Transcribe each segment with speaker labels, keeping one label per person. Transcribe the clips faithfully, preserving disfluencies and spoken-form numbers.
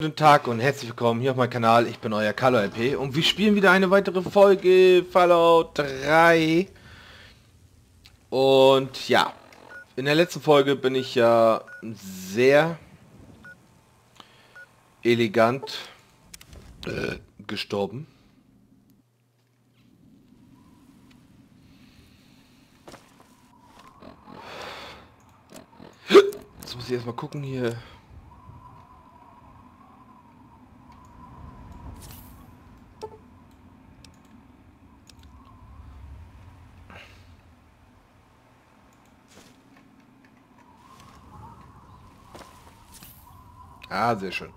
Speaker 1: Guten Tag und herzlich willkommen hier auf meinem Kanal. Ich bin euer CaloRP und wir spielen wieder eine weitere Folge Fallout drei. Und ja, in der letzten Folge bin ich ja sehr elegant äh, gestorben. Jetzt muss ich erstmal gucken hier. Ah, sehr schön.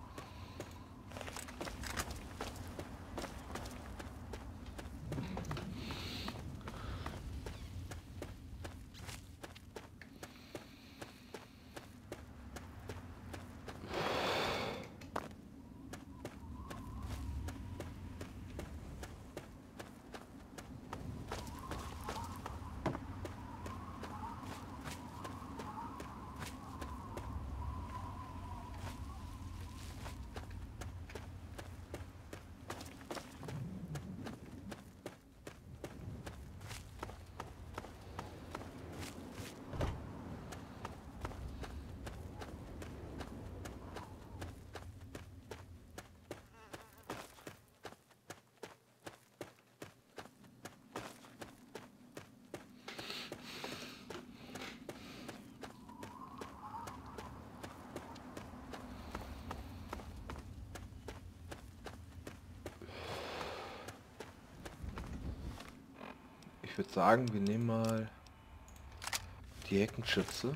Speaker 1: Ich würde sagen, wir nehmen mal die Heckenschütze.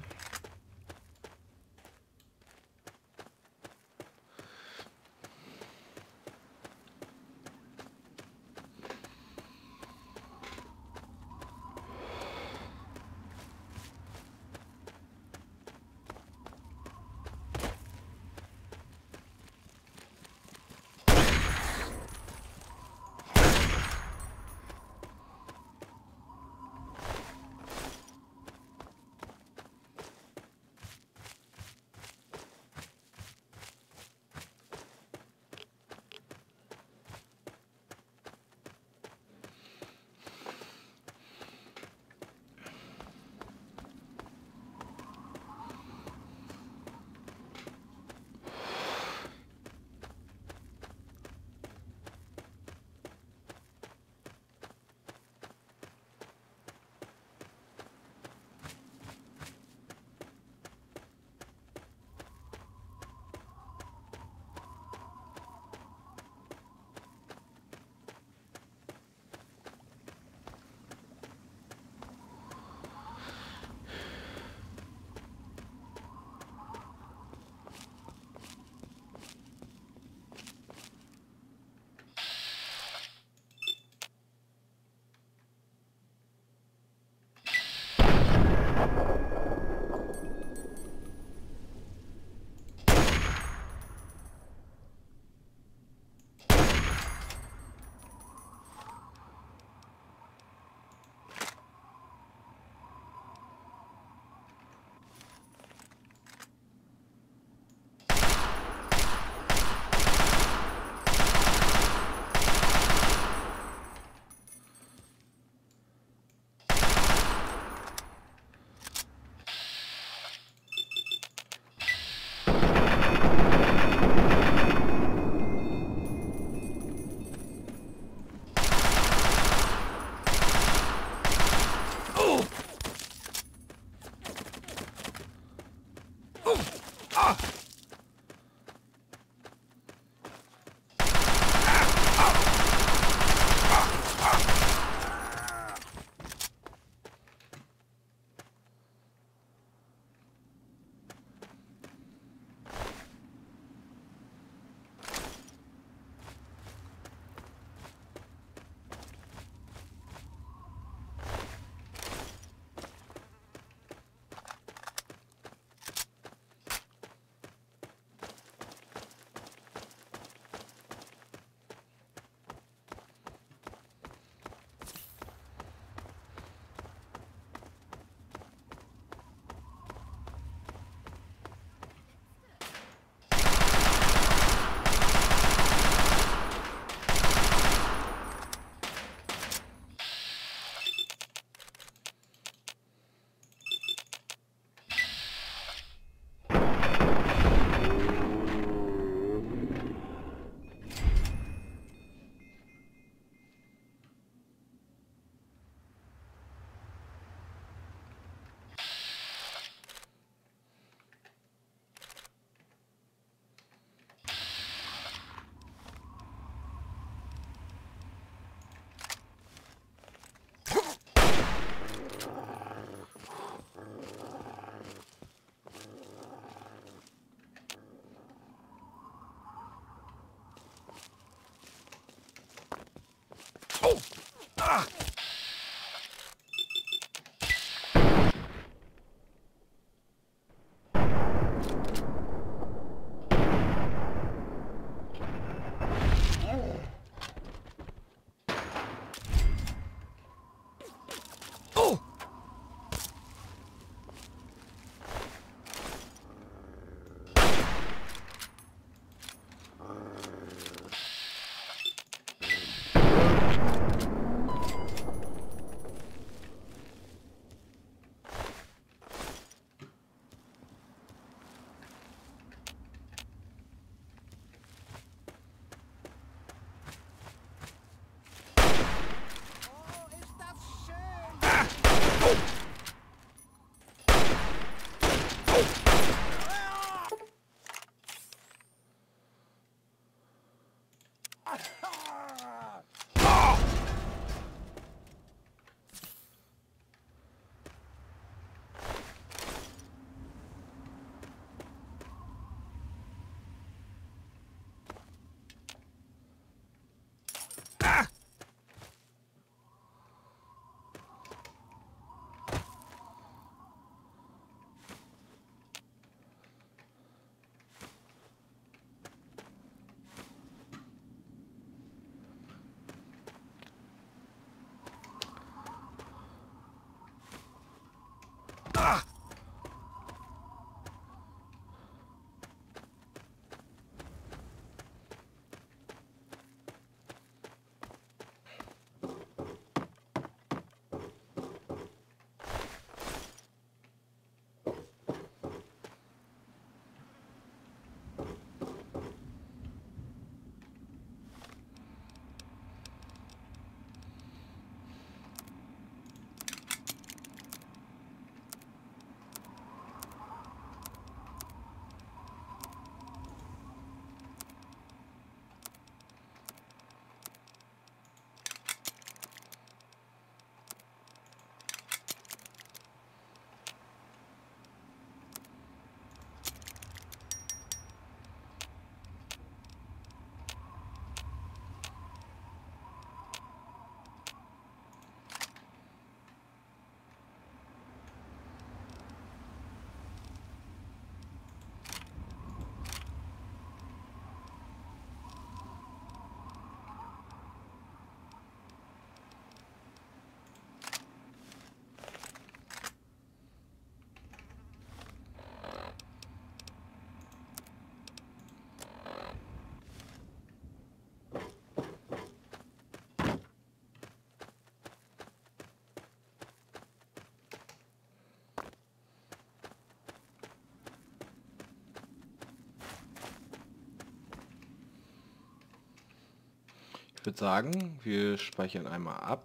Speaker 1: Ich würde sagen, wir speichern einmal ab.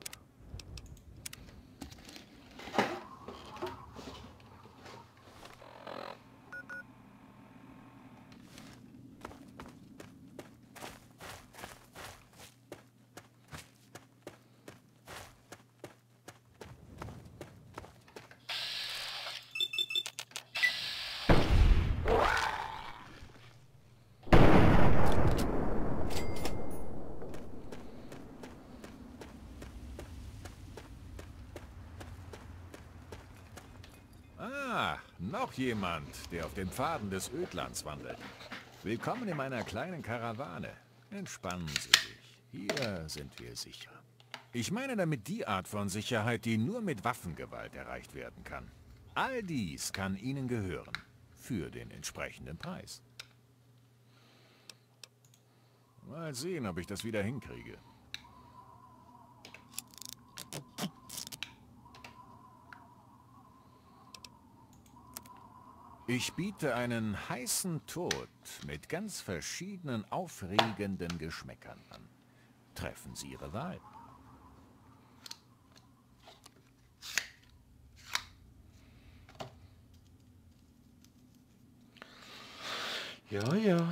Speaker 2: Ah, noch jemand, der auf den Pfaden des Ödlands wandelt. Willkommen in meiner kleinen Karawane. Entspannen Sie sich. Hier sind wir sicher. Ich meine damit die Art von Sicherheit, die nur mit Waffengewalt erreicht werden kann. All dies kann Ihnen gehören. Für den entsprechenden Preis. Mal sehen, ob ich das wieder hinkriege. Ich biete einen heißen Tod mit ganz verschiedenen aufregenden Geschmäckern an. Treffen Sie Ihre Wahl.
Speaker 1: Ja, ja.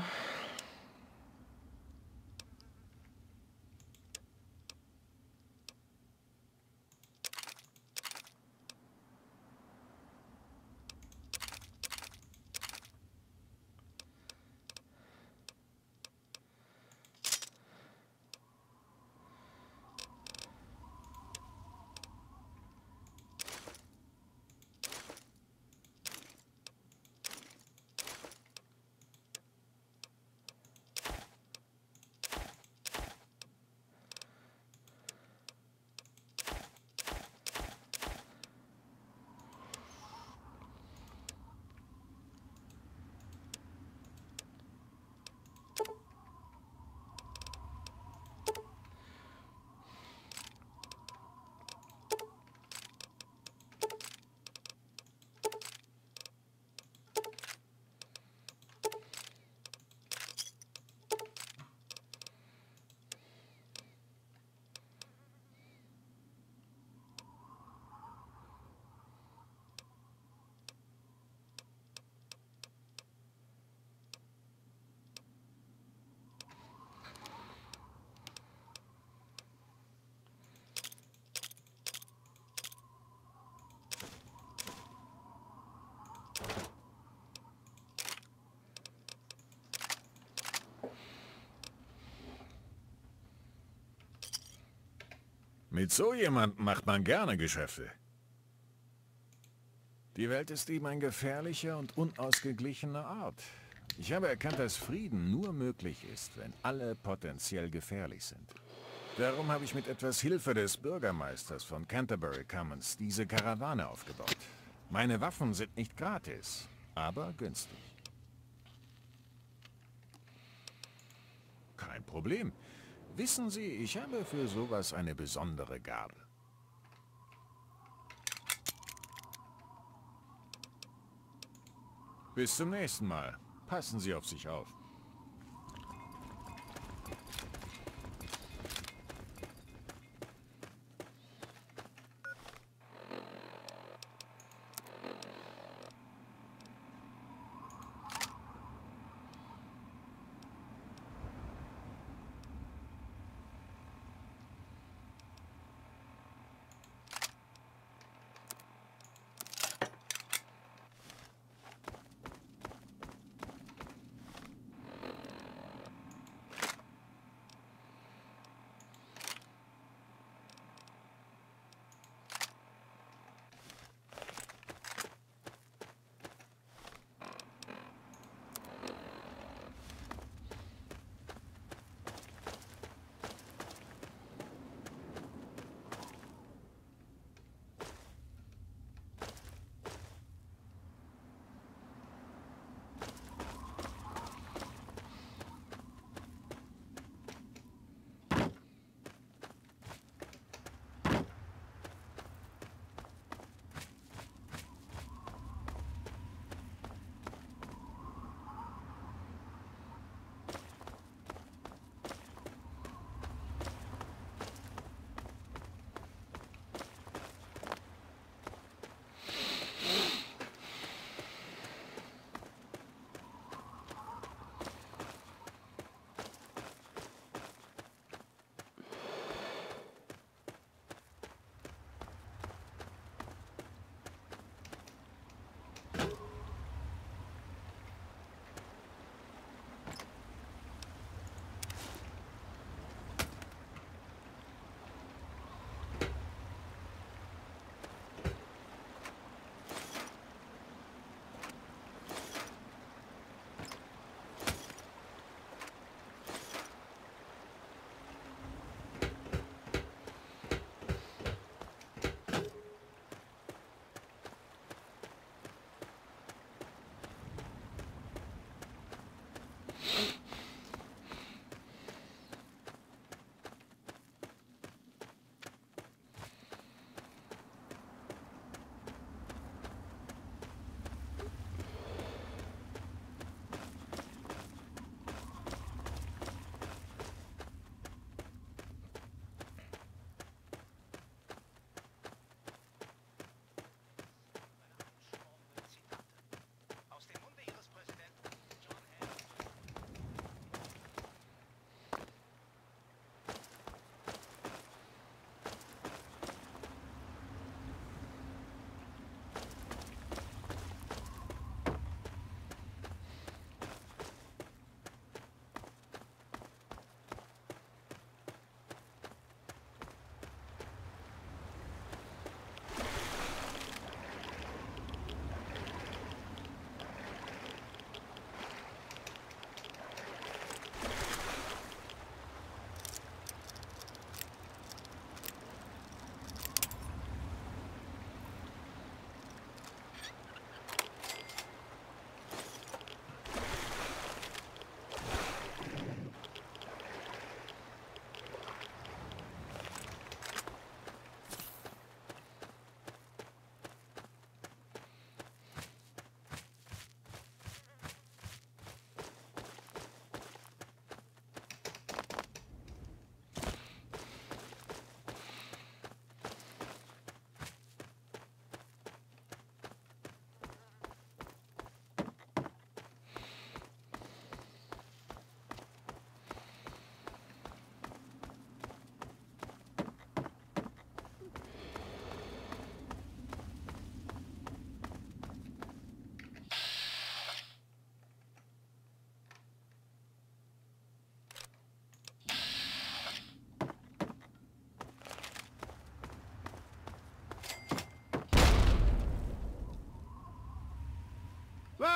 Speaker 2: Mit so jemandem macht man gerne Geschäfte. Die Welt ist ihm ein gefährlicher und unausgeglichener Ort. Ich habe erkannt, dass Frieden nur möglich ist, wenn alle potenziell gefährlich sind. Darum habe ich mit etwas Hilfe des Bürgermeisters von Canterbury Commons diese Karawane aufgebaut. Meine Waffen sind nicht gratis, aber günstig. Kein Problem. Wissen Sie, ich habe für sowas eine besondere Gabe. Bis zum nächsten Mal. Passen Sie auf sich auf.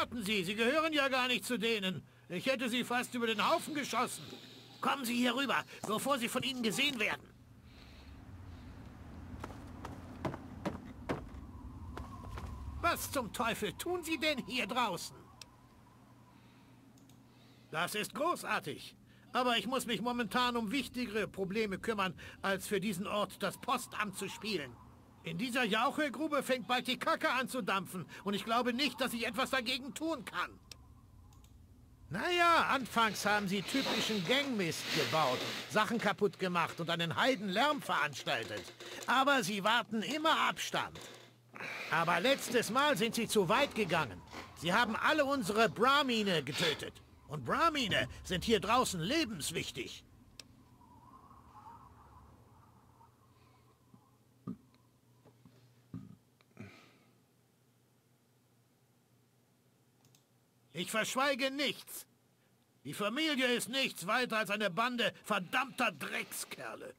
Speaker 3: Warten Sie, Sie gehören ja gar nicht zu denen. Ich hätte Sie fast über den Haufen geschossen. Kommen Sie hier rüber, bevor Sie von Ihnen gesehen werden. Was zum Teufel tun Sie denn hier draußen? Das ist großartig. Aber ich muss mich momentan um wichtigere Probleme kümmern, als für diesen Ort das Postamt zu spielen. In dieser Jauchegrube fängt bald die Kacke an zu dampfen und ich glaube nicht, dass ich etwas dagegen tun kann. Naja, anfangs haben sie typischen Gangmist gebaut, Sachen kaputt gemacht und einen Heidenlärm veranstaltet. Aber sie warten immer Abstand. Aber letztes Mal sind sie zu weit gegangen. Sie haben alle unsere Brahmine getötet. Und Brahmine sind hier draußen lebenswichtig. Ich verschweige nichts. Die Familie ist nichts weiter als eine Bande verdammter Dreckskerle.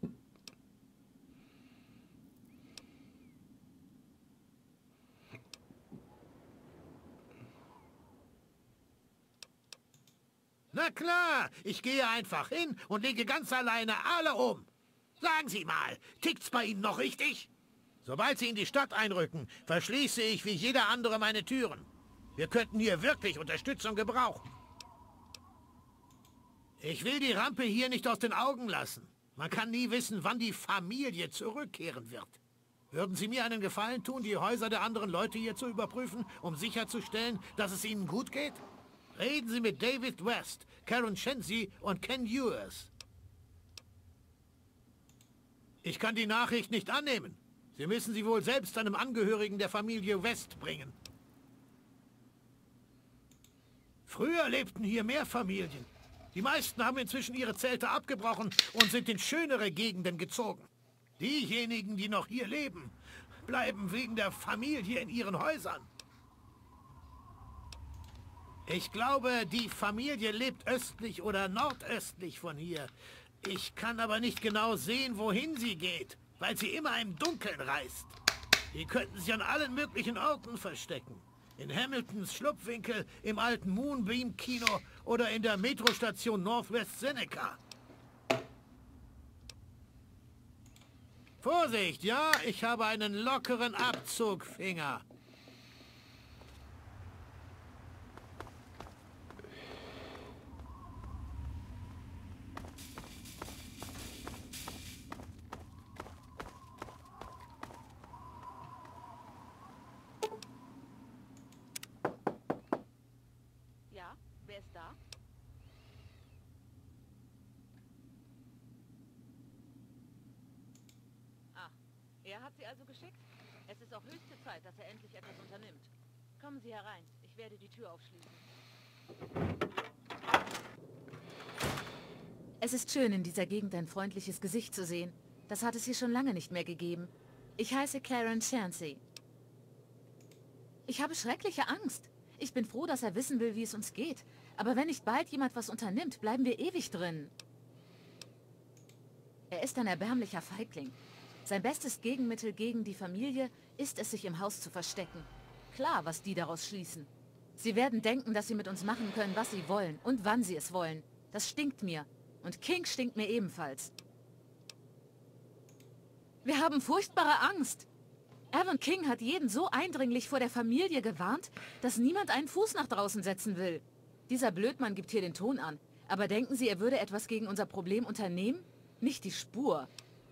Speaker 3: Na klar, ich gehe einfach hin und lege ganz alleine alle um. Sagen Sie mal, tickt's bei Ihnen noch richtig? Sobald Sie in die Stadt einrücken, verschließe ich wie jeder andere meine Türen. Wir könnten hier wirklich Unterstützung gebrauchen. Ich will die Rampe hier nicht aus den Augen lassen. Man kann nie wissen, wann die Familie zurückkehren wird. Würden Sie mir einen Gefallen tun, die Häuser der anderen Leute hier zu überprüfen, um sicherzustellen, dass es ihnen gut geht? Reden Sie mit David West, Karen Shenzi und Ken Ewers. Ich kann die Nachricht nicht annehmen. Sie müssen sie wohl selbst einem Angehörigen der Familie West bringen. Früher lebten hier mehr Familien. Die meisten haben inzwischen ihre Zelte abgebrochen und sind in schönere Gegenden gezogen. Diejenigen, die noch hier leben, bleiben wegen der Familie in ihren Häusern. Ich glaube, die Familie lebt östlich oder nordöstlich von hier. Ich kann aber nicht genau sehen, wohin sie geht, weil sie immer im Dunkeln reist. Die könnten sich an allen möglichen Orten verstecken. In Hamiltons Schlupfwinkel, im alten Moonbeam-Kino oder in der Metrostation Northwest Seneca. Vorsicht, ja, ich habe einen lockeren Abzugfinger.
Speaker 4: Ja, wer ist da? Ah, er hat Sie also geschickt? Es ist auch höchste Zeit, dass er endlich etwas unternimmt. Kommen Sie herein, ich werde die Tür aufschließen.
Speaker 5: Es ist schön, in dieser Gegend ein freundliches Gesicht zu sehen. Das hat es hier schon lange nicht mehr gegeben. Ich heiße Karen Shenzi. Ich habe schreckliche Angst. Ich bin froh, dass er wissen will, wie es uns geht. Aber wenn nicht bald jemand was unternimmt, bleiben wir ewig drin. Er ist ein erbärmlicher Feigling. Sein bestes Gegenmittel gegen die Familie ist es, sich im Haus zu verstecken. Klar, was die daraus schließen. Sie werden denken, dass sie mit uns machen können, was sie wollen und wann sie es wollen. Das stinkt mir. Und King stinkt mir ebenfalls. Wir haben furchtbare Angst. Evan King hat jeden so eindringlich vor der Familie gewarnt, dass niemand einen Fuß nach draußen setzen will. Dieser Blödmann gibt hier den Ton an. Aber denken Sie, er würde etwas gegen unser Problem unternehmen? Nicht die Spur.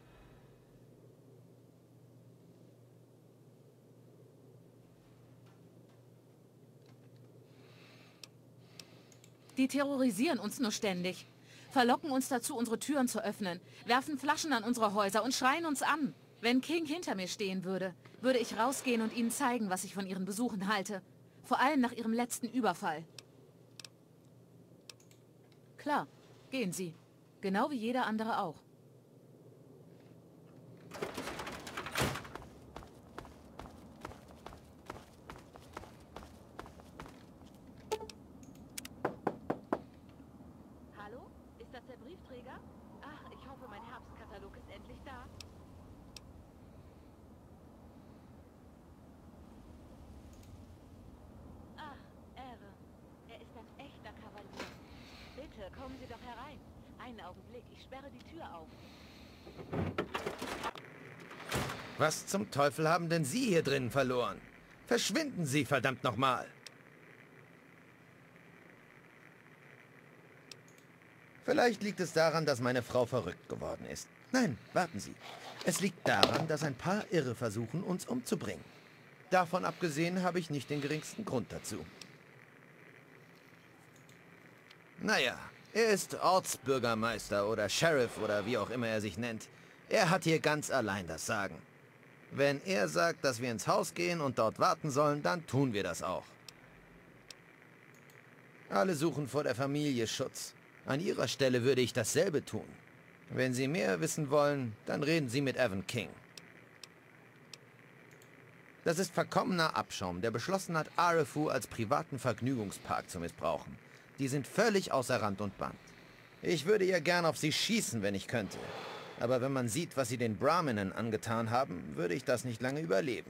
Speaker 5: Die terrorisieren uns nur ständig. Verlocken uns dazu, unsere Türen zu öffnen, werfen Flaschen an unsere Häuser und schreien uns an. Wenn King hinter mir stehen würde, würde ich rausgehen und ihnen zeigen, was ich von ihren Besuchen halte. Vor allem nach ihrem letzten Überfall. Klar, gehen Sie. Genau wie jeder andere auch.
Speaker 4: Hallo? Ist das der Briefträger? Ach, ich hoffe, mein Herbstkatalog ist endlich da. Ach, kommen Sie doch herein. Einen Augenblick, ich sperre die Tür auf.
Speaker 6: Was zum Teufel haben denn Sie hier drinnen verloren? Verschwinden Sie, verdammt nochmal! Vielleicht liegt es daran, dass meine Frau verrückt geworden ist. Nein, warten Sie. Es liegt daran, dass ein paar Irre versuchen, uns umzubringen. Davon abgesehen habe ich nicht den geringsten Grund dazu. Naja, er ist Ortsbürgermeister oder Sheriff oder wie auch immer er sich nennt. Er hat hier ganz allein das Sagen. Wenn er sagt, dass wir ins Haus gehen und dort warten sollen, dann tun wir das auch. Alle suchen vor der Familie Schutz. An Ihrer Stelle würde ich dasselbe tun. Wenn Sie mehr wissen wollen, dann reden Sie mit Evan King. Das ist verkommener Abschaum, der beschlossen hat, Arefu als privaten Vergnügungspark zu missbrauchen. Die sind völlig außer Rand und Band. Ich würde ja gern auf sie schießen, wenn ich könnte. Aber wenn man sieht, was sie den Brahminen angetan haben, würde ich das nicht lange überleben.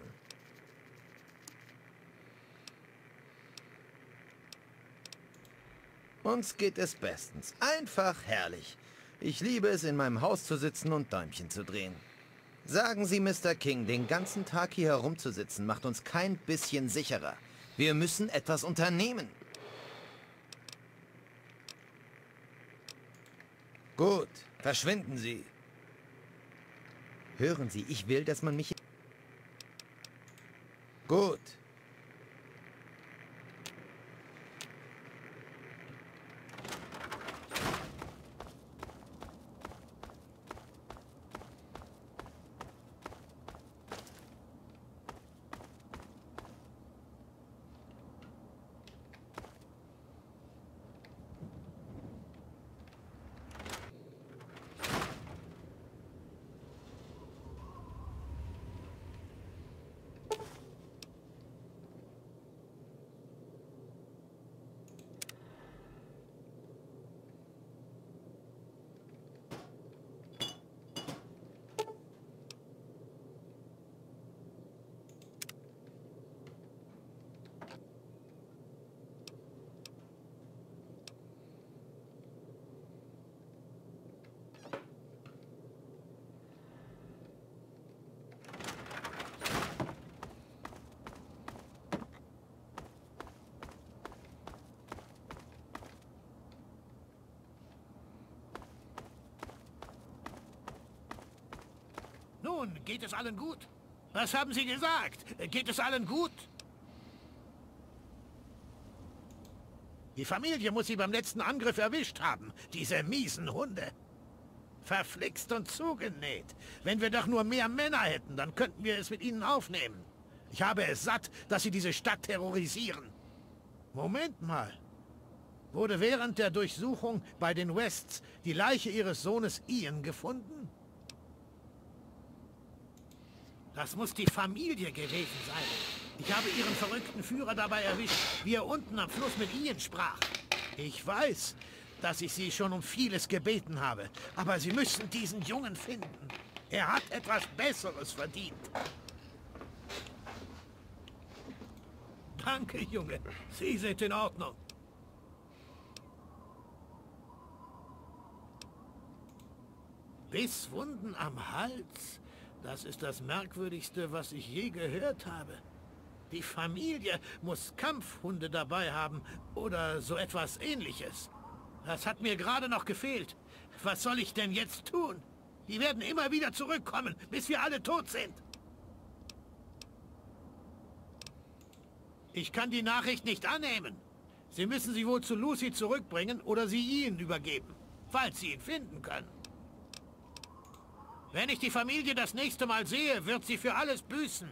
Speaker 6: Uns geht es bestens. Einfach herrlich. Ich liebe es, in meinem Haus zu sitzen und Däumchen zu drehen. Sagen Sie, Mister King, den ganzen Tag hier herumzusitzen, macht uns kein bisschen sicherer. Wir müssen etwas unternehmen. Gut, verschwinden Sie. Hören Sie, ich will, dass man mich... Gut.
Speaker 3: Nun, geht es allen gut? Was haben Sie gesagt? Geht es allen gut? Die Familie muss Sie beim letzten Angriff erwischt haben. Diese miesen Hunde. Verflixt und zugenäht. Wenn wir doch nur mehr Männer hätten, dann könnten wir es mit ihnen aufnehmen. Ich habe es satt, dass Sie diese Stadt terrorisieren. Moment mal. Wurde während der Durchsuchung bei den Wests die Leiche Ihres Sohnes Ian gefunden? Das muss die Familie gewesen sein. Ich habe Ihren verrückten Führer dabei erwischt, wie er unten am Fluss mit Ian sprach. Ich weiß, dass ich Sie schon um vieles gebeten habe, aber Sie müssen diesen Jungen finden. Er hat etwas Besseres verdient. Danke, Junge. Sie sind in Ordnung. Bisswunden am Hals? Das ist das Merkwürdigste, was ich je gehört habe. Die Familie muss Kampfhunde dabei haben oder so etwas Ähnliches. Das hat mir gerade noch gefehlt. Was soll ich denn jetzt tun? Die werden immer wieder zurückkommen, bis wir alle tot sind. Ich kann die Nachricht nicht annehmen. Sie müssen sie wohl zu Lucy zurückbringen oder sie ihnen übergeben, falls sie ihn finden können. Wenn ich die Familie das nächste Mal sehe, wird sie für alles büßen.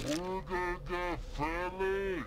Speaker 7: Prügel gefällig.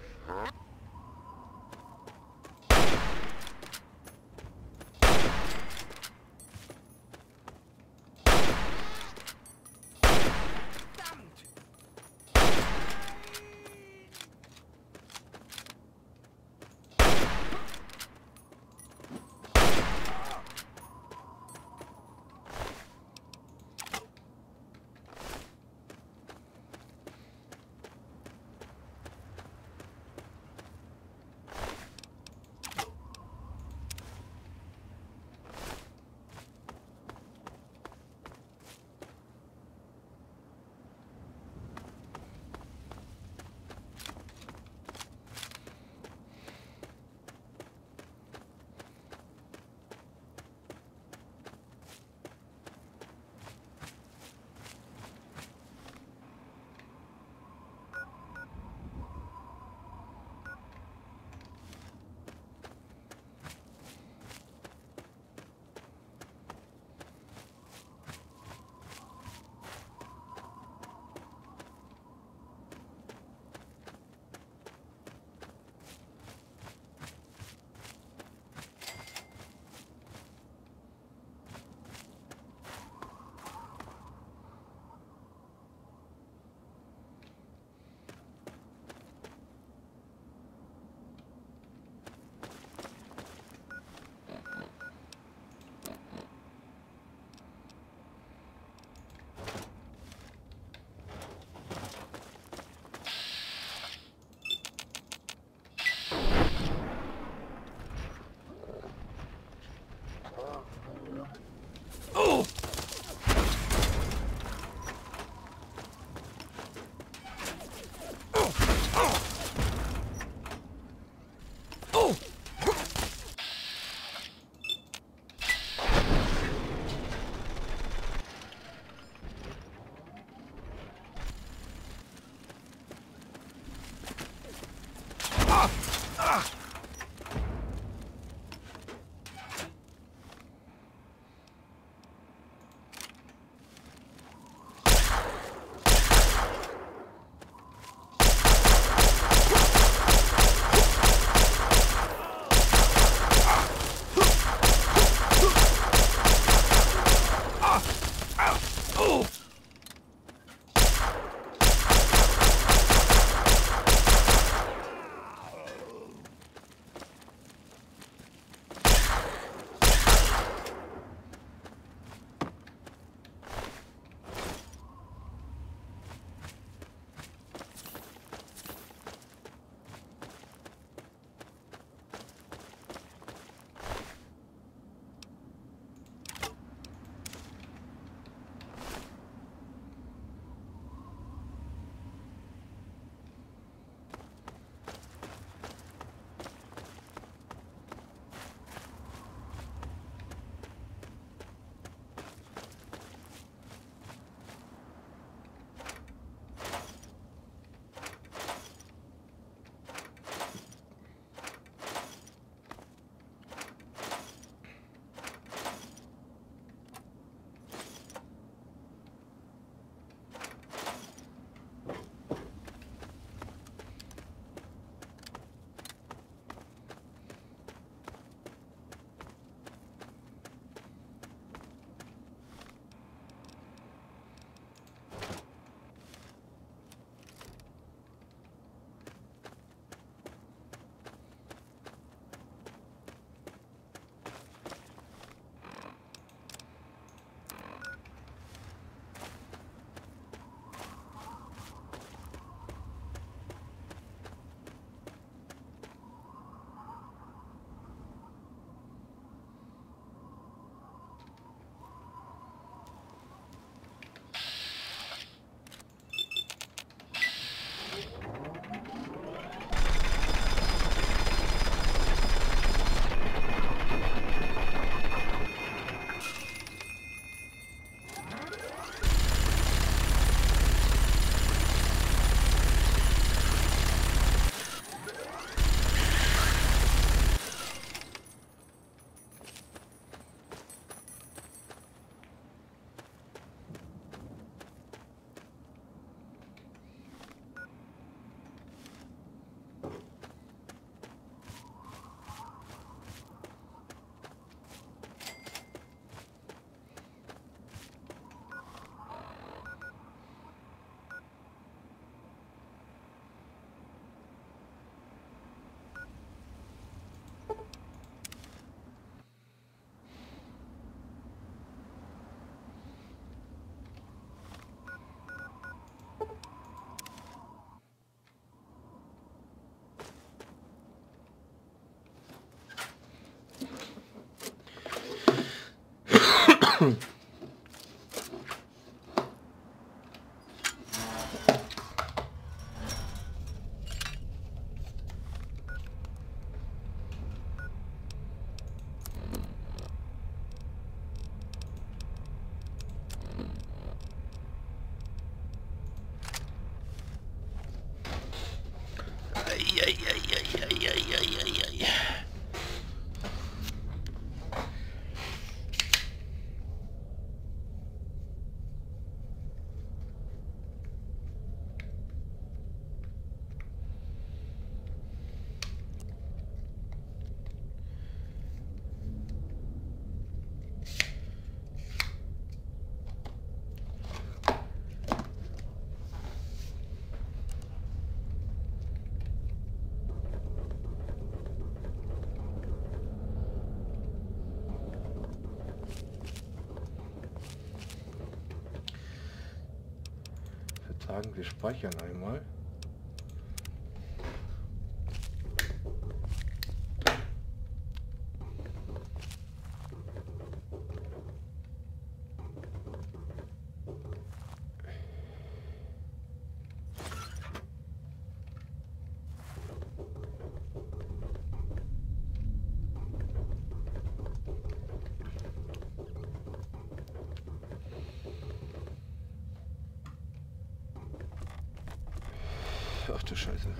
Speaker 1: Sagen, wir speichern einmal. Ach du Scheiße.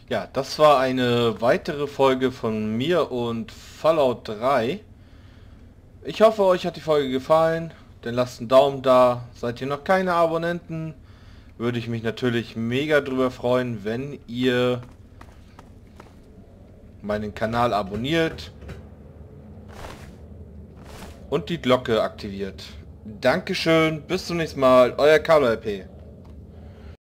Speaker 1: Ja, das war eine weitere Folge von mir und Fallout drei. Ich hoffe, euch hat die Folge gefallen. Dann lasst einen Daumen da. Seid ihr noch keine Abonnenten, würde ich mich natürlich mega drüber freuen, wenn ihr meinen Kanal abonniert und die Glocke aktiviert. Dankeschön, bis zum nächsten Mal, euer Carlo R P.